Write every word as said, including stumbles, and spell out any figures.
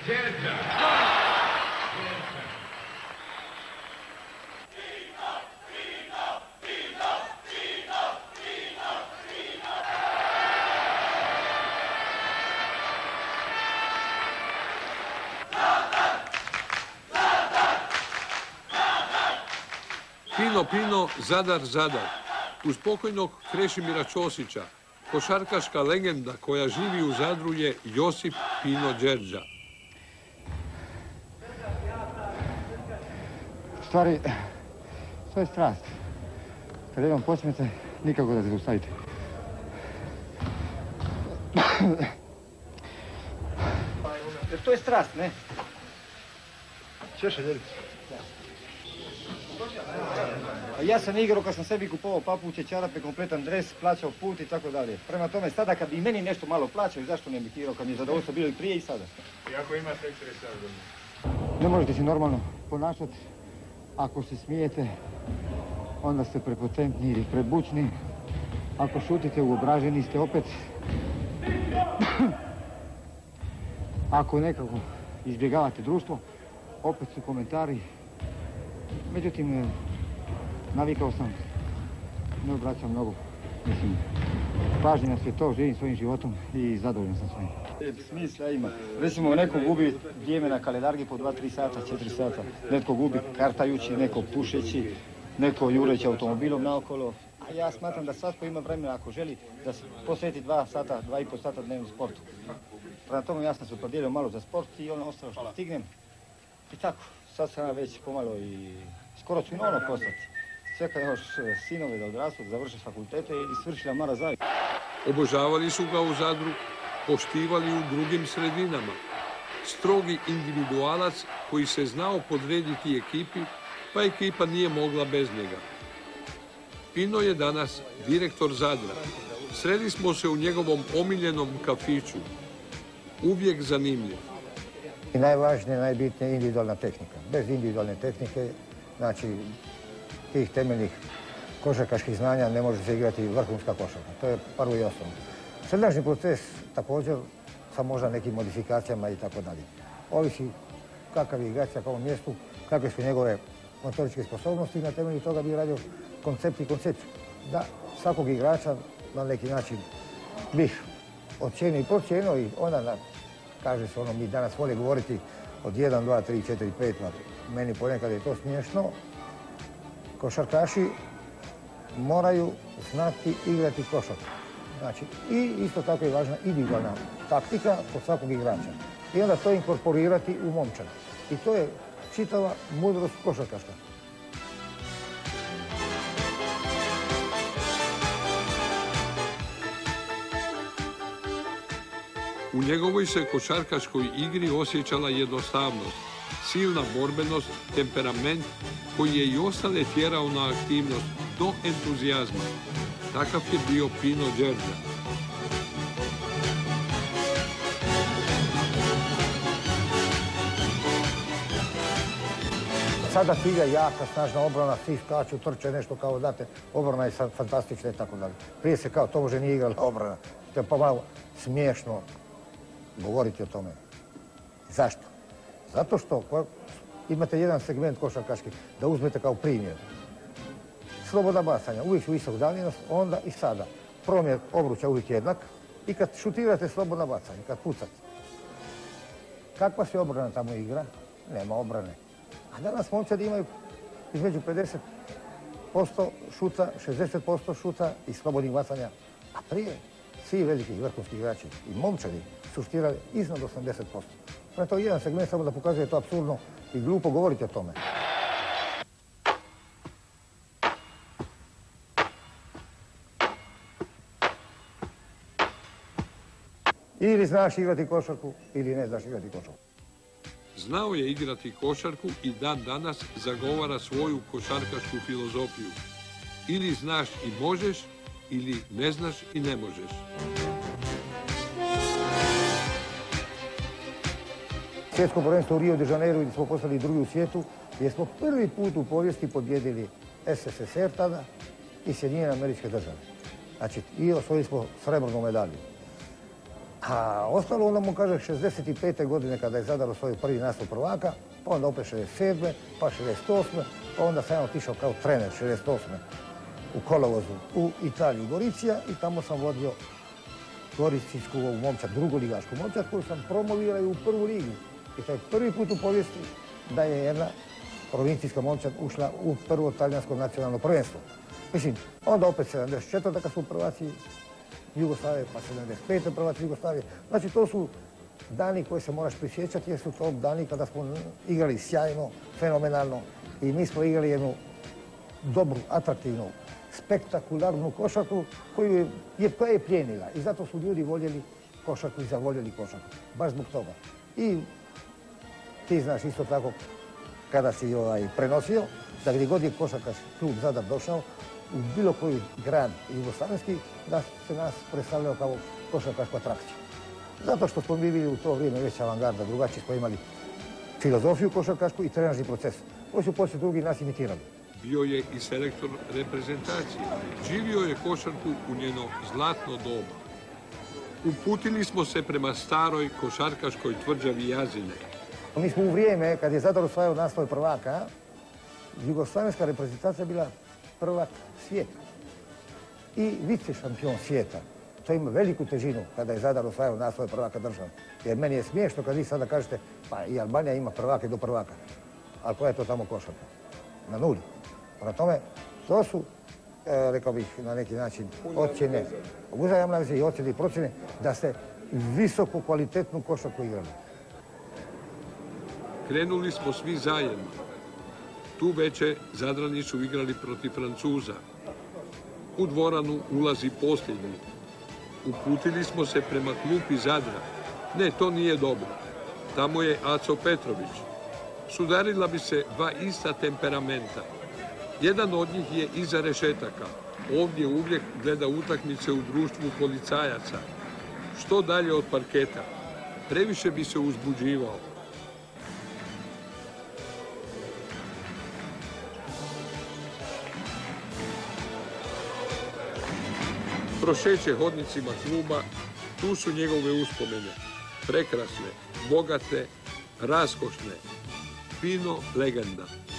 Pino, Pino, Zadar, Zadar. Uz pokojnog Krešimira Ćosića, košarkaška legenda koja živi u Zadru je Josip Pino Đerđa. Stvari, to je strast. Kad jednom počnete, nikako da se ustavite. Jer to je strast, ne? Češa, djelice. Ja sam igrao kad sam sebi kupovao papuće, čarape, kompletan dres, plaćao put i tako dalje. Prema tome, sada kad bi meni nešto malo plaćao, zašto ne bih igrao kad mi je zadovoljstvo bilo i prije i sada? I ako ima sekcije sad? Ne možete se normalno ponašati. Ako se smijete, onda ste prepotentni ili prebučni. Ako šutite, uobraženi ste opet. Ako nekako izbjegavate društvo, opet su komentari. Međutim, navikao sam, ne obraćam mnogo. Mislim, pažnje na sve to, živim svojim životom i zadovoljan sam svojim. Smisla ima. Recimo, neko gubi vrijeme na kalendargi po dva, tri sata, četiri sata. Netko gubi kartajući, neko pušeći, neko jureći automobilom naokolo. A ja smatram da svatko ima vremena ako želi da se posveti dva sata, dva i pol sata dnevnom sportu. Prema tome ja sam se opredjelio malo za sport i ono ostalo što stignem. I tako, sad sam već pomalo i skoro ću i ono postati. Čeka još sinove da odrastu, da završe fakultete i svršila Mara Zavić. Obožavali su ga u Zadru, poštivali u drugim sredinama. Strogi individualac koji se znao podrediti ekipi, pa ekipa nije mogla bez njega. Pino je danas direktor Zadra. Sreli smo se u njegovom omiljenom kafiću. Uvijek zanimljiv. I najvažnije, najbitnije je individualna tehnika. Bez individualne tehnike, znači tih temeljnih košarkaških znanja ne može se igrati vrhunska košarka. To je prvo i osnovno. Trenažni proces također sa možda nekim modifikacijama i tako dalje. Ovisi kakav je igrač na kakvom mjestu, kakve su njegove motoričke sposobnosti i na temelju toga bi radio koncept i koncepciju. Da svakog igrača na neki način bih ocijenio i procijenio i onda kaže se ono, mi danas vole govoriti od jedan, dva, tri, četiri, pet, meni ponekad je to smiješno. Košarkaši moraju znati igrati košarku. Znači, i isto tako je važna individualna taktika kod svakog igrača. I onda to inkorporirati u momčad. I to je čitava mudrost košarkaška. U njegovoj se košarkaškoj igri osjećala jednostavnost, silna borbenost, temperament koji je i ostale tjerao na aktivnost do entuzijazma. Takav je bio Pino Đerđa. Sada igra jaka, snažna obrana, svi skaču, trče nešto kao date, obrana je fantastična i tako dalje. Prije se kao to može nije igrala obrana. To je pa malo smiješno govoriti o tome. Zašto? Zato što imate jedan segment košarkaški da uzmete kao primjer. Slobodna bacanja, uvijek su visok daljinost, onda i sada. Promjer obruča uvijek jednak i kad šutirate slobodna bacanja, kad pucate. Kakva se obrana tamo igra? Nema obrane. A danas momčadi imaju između pedeset posto šuta, šezdeset posto šuta i slobodnih bacanja. A prije svi veliki vrhunski igrači i momčadi su šutirali iznad osamdeset posto. To je to jedan segment samo da pokazuje to apsurdno i glupo govoriti o tome. Ili znaš igrati košarku, ili ne znaš igrati košarku. Znao je igrati košarku i dan danas zagovara svoju košarkašku filozofiju. Ili znaš i možeš, ili ne znaš i ne možeš. Svjetsko prvenstvo u Rio de Janeiro gdje smo postali drugi u svijetu, gdje smo prvi put u povijesti pobjedili S S S R tada i Sjedinjene Američke Države. Znači, i osvojili smo srebrnu medalju. A ostalo onda mu kaže šezdeset pete godine kada je Zadar osvojio prvi nastup prvaka, pa onda opet šezdeset sedme, pa šezdeset osme, pa onda sam ja otišao kao trener šezdeset osme u kolovozu u Italiju Goricija i tamo sam vodio Goricijsku momčad, drugoligašku momčad koju sam promovirao u prvu ligu. I to je prvi put u povijesti da je jedna provincijska momčad ušla u prvo talijansko nacionalno prvenstvo. Mislim, onda opet sedamdeset četvrta kad su prvaci Jugoslavije, pa sedamdeset pete prvaci Jugoslavije. Znači, to su dani koje se moraš prisjećati, jer su to dani kada smo igrali sjajno, fenomenalno i mi smo igrali jednu dobru, atraktivnu, spektakularnu košarku koju je, koja je plijenila i zato su ljudi voljeli košarku i zavoljeli košarku. Baš zbog toga. I ti znaš isto tako kada si ovaj, prenosio, da gdje god je košarkaški klub Zadar došao, u bilo koji grad jugoslavenski, da se nas predstavljao kao košarkašku atrakciju. Zato što smo mi bili u to vrijeme već avangarda, drugačiji smo imali filozofiju košarkašku i trenažni proces. Koji su poslije drugi nas imitirali. Bio je i selektor reprezentacije. Živio je košarku u njeno zlatno doba. Uputili smo se prema staroj košarkaškoj tvrđavi Jazine. Mi smo u vrijeme, kad je Zadar osvajao naslov prvaka, jugoslavenska reprezentacija bila prvak svijeta i vice šampion svijeta. To ima veliku težinu kada je Zadar osvajao naslov prvaka države. Jer meni je smiješno kad vi sada kažete, pa i Albanija ima prvake do prvaka. Ali koja je to tamo košarka? Na nuli. Prema tome, to su, e, rekao bih, na neki način ocjene, uzajamne analize i ocjene i procjene da ste visoko kvalitetnu košarku igrali. Krenuli smo svi zajedno. Tu veče Zadrani su igrali protiv Francuza. U dvoranu ulazi posljednji. Uputili smo se prema klupi Zadra. Ne, to nije dobro. Tamo je Aco Petrović. Sudarila bi se dva ista temperamenta. Jedan od njih je iza rešetaka. Ovdje uvijek gleda utakmice u društvu policajaca. Što dalje od parketa. Previše bi se uzbuđivao. Prošeće hodnicima kluba, tu su njegove uspomene. Prekrasne, bogate, raskošne. Fino legenda.